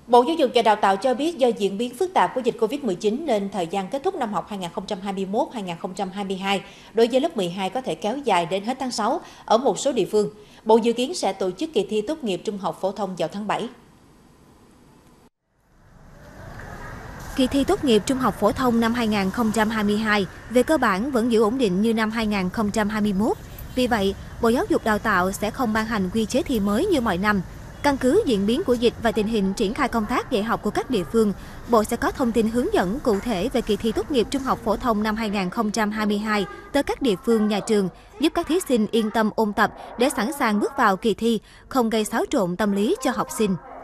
Bộ Giáo dục và Đào tạo cho biết do diễn biến phức tạp của dịch Covid-19 nên thời gian kết thúc năm học 2021-2022 đối với lớp 12 có thể kéo dài đến hết tháng 6 ở một số địa phương. Bộ dự kiến sẽ tổ chức kỳ thi tốt nghiệp trung học phổ thông vào tháng 7. Kỳ thi tốt nghiệp trung học phổ thông năm 2022 về cơ bản vẫn giữ ổn định như năm 2021. Vì vậy, Bộ Giáo dục Đào tạo sẽ không ban hành quy chế thi mới như mọi năm. Căn cứ diễn biến của dịch và tình hình triển khai công tác dạy học của các địa phương, Bộ sẽ có thông tin hướng dẫn cụ thể về kỳ thi tốt nghiệp trung học phổ thông năm 2022 tới các địa phương, nhà trường, giúp các thí sinh yên tâm ôn tập để sẵn sàng bước vào kỳ thi, không gây xáo trộn tâm lý cho học sinh.